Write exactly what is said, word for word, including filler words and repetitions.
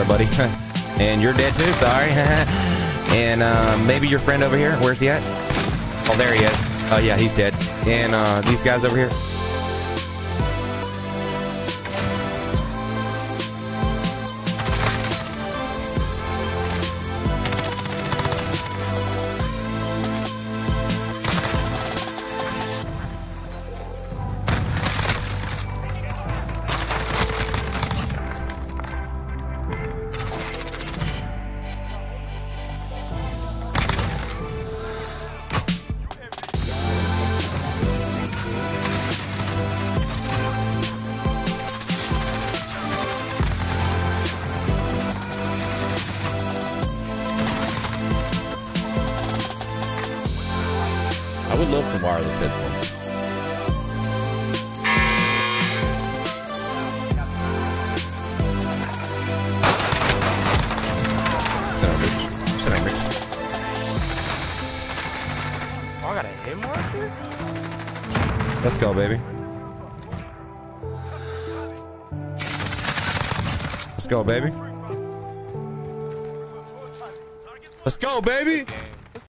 Sorry, buddy. And you're dead too. Sorry. And uh, maybe your friend over here. Where's he at? Oh, there he is. Oh yeah, he's dead. And uh, these guys over here. I would love some wireless headphones. Sit down, Rich. Sit down, Rich. Oh, I got a hit mark here? Let's go, baby. Let's go, baby. Let's go, baby.